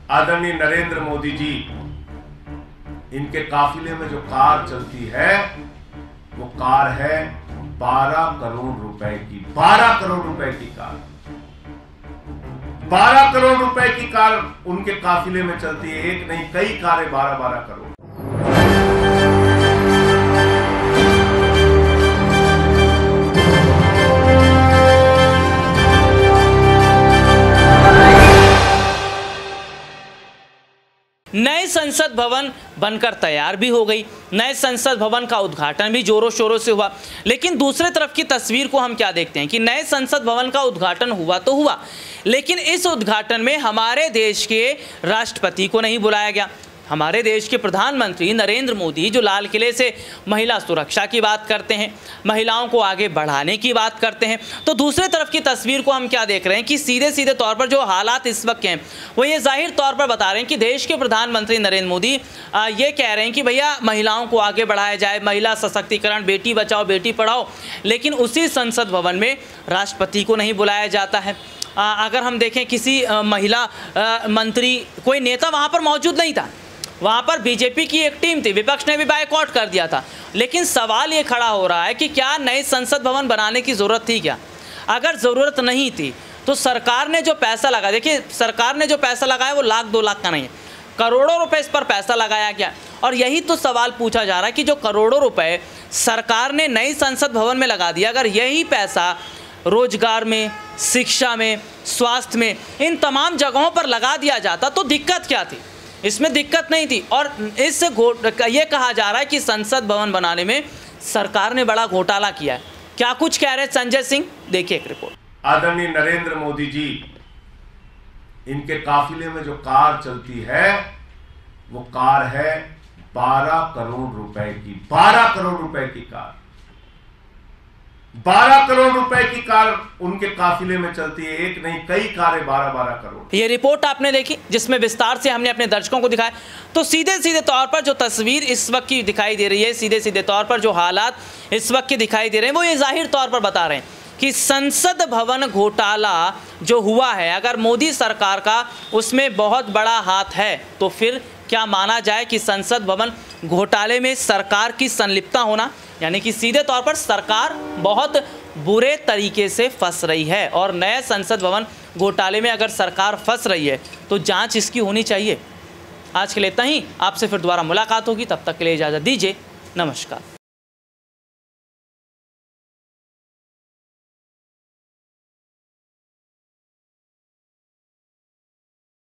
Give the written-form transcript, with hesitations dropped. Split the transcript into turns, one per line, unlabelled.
आदरणीय नरेंद्र मोदी जी, इनके काफिले में जो कार चलती है वो कार है 12 करोड़ रुपए की। 12 करोड़ रुपए की कार, 12 करोड़ रुपए की कार उनके काफिले में चलती है। एक नहीं, कई कारें 12-12 करोड़।
नए संसद भवन बनकर तैयार भी हो गई, नए संसद भवन का उद्घाटन भी जोरों शोरों से हुआ। लेकिन दूसरे तरफ की तस्वीर को हम क्या देखते हैं कि नए संसद भवन का उद्घाटन हुआ तो हुआ, लेकिन इस उद्घाटन में हमारे देश के राष्ट्रपति को नहीं बुलाया गया। हमारे देश के प्रधानमंत्री नरेंद्र मोदी जो लाल किले से महिला सुरक्षा की बात करते हैं, महिलाओं को आगे बढ़ाने की बात करते हैं, तो दूसरे तरफ की तस्वीर को हम क्या देख रहे हैं कि सीधे सीधे तौर पर जो हालात इस वक्त हैं वो ये जाहिर तौर पर बता रहे हैं कि देश के प्रधानमंत्री नरेंद्र मोदी ये कह रहे हैं कि भैया महिलाओं को आगे बढ़ाया जाए, महिला सशक्तिकरण, बेटी बचाओ बेटी पढ़ाओ, लेकिन उसी संसद भवन में राष्ट्रपति को नहीं बुलाया जाता है। अगर हम देखें किसी महिला मंत्री, कोई नेता वहाँ पर मौजूद नहीं था, वहाँ पर बीजेपी की एक टीम थी, विपक्ष ने भी बायकॉट कर दिया था। लेकिन सवाल ये खड़ा हो रहा है कि क्या नए संसद भवन बनाने की ज़रूरत थी क्या? अगर ज़रूरत नहीं थी तो सरकार ने जो पैसा लगाया, देखिए सरकार ने जो पैसा लगाया वो लाख 2 लाख का नहीं है, करोड़ों रुपए इस पर पैसा लगाया गया। और यही तो सवाल पूछा जा रहा है कि जो करोड़ों रुपए सरकार ने नई संसद भवन में लगा दिया, अगर यही पैसा रोजगार में, शिक्षा में, स्वास्थ्य में, इन तमाम जगहों पर लगा दिया जाता तो दिक्कत क्या थी? इसमें दिक्कत नहीं थी। और इससे ये कहा जा रहा है कि संसद भवन बनाने में सरकार ने बड़ा घोटाला किया है। क्या कुछ कह रहे संजय सिंह, देखिए एक रिपोर्ट।
आदरणीय नरेंद्र मोदी जी, इनके काफिले में जो कार चलती है वो कार है 12 करोड़ रुपए की। 12 करोड़ रुपए की कार, 12 करोड़ रुपए की कार उनके काफिले में चलती है। एक नहीं, कई कारें 12-12 करोड़।
ये रिपोर्ट आपने देखी जिसमें विस्तार से हमने अपने दर्शकों को दिखाया। तो सीधे सीधे तौर पर जो तस्वीर इस वक्त की दिखाई दे रही है, सीधे सीधे तौर पर जो हालात इस वक्त के दिखाई दे रहे हैं वो ये जाहिर तौर पर बता रहे हैं कि संसद भवन घोटाला जो हुआ है, अगर मोदी सरकार का उसमें बहुत बड़ा हाथ है तो फिर क्या माना जाए कि संसद भवन घोटाले में सरकार की संलिप्तता होना, यानी कि सीधे तौर पर सरकार बहुत बुरे तरीके से फंस रही है। और नए संसद भवन घोटाले में अगर सरकार फंस रही है तो जांच इसकी होनी चाहिए। आज के लिए इतना ही, आपसे फिर दोबारा मुलाकात होगी, तब तक के लिए इजाज़त दीजिए, नमस्कार।